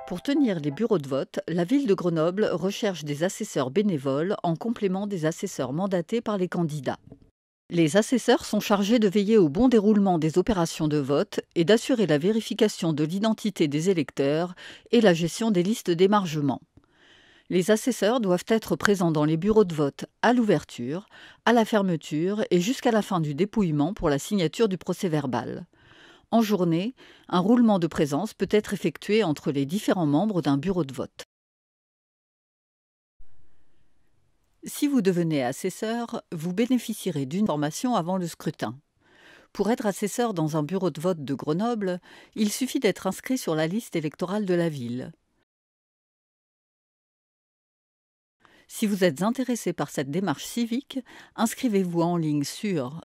Pour tenir les bureaux de vote, la ville de Grenoble recherche des assesseurs bénévoles en complément des assesseurs mandatés par les candidats. Les assesseurs sont chargés de veiller au bon déroulement des opérations de vote et d'assurer la vérification de l'identité des électeurs et la gestion des listes d'émargement. Les assesseurs doivent être présents dans les bureaux de vote à l'ouverture, à la fermeture et jusqu'à la fin du dépouillement pour la signature du procès-verbal. En journée, un roulement de présence peut être effectué entre les différents membres d'un bureau de vote. Si vous devenez assesseur, vous bénéficierez d'une formation avant le scrutin. Pour être assesseur dans un bureau de vote de Grenoble, il suffit d'être inscrit sur la liste électorale de la ville. Si vous êtes intéressé par cette démarche civique, inscrivez-vous en ligne sur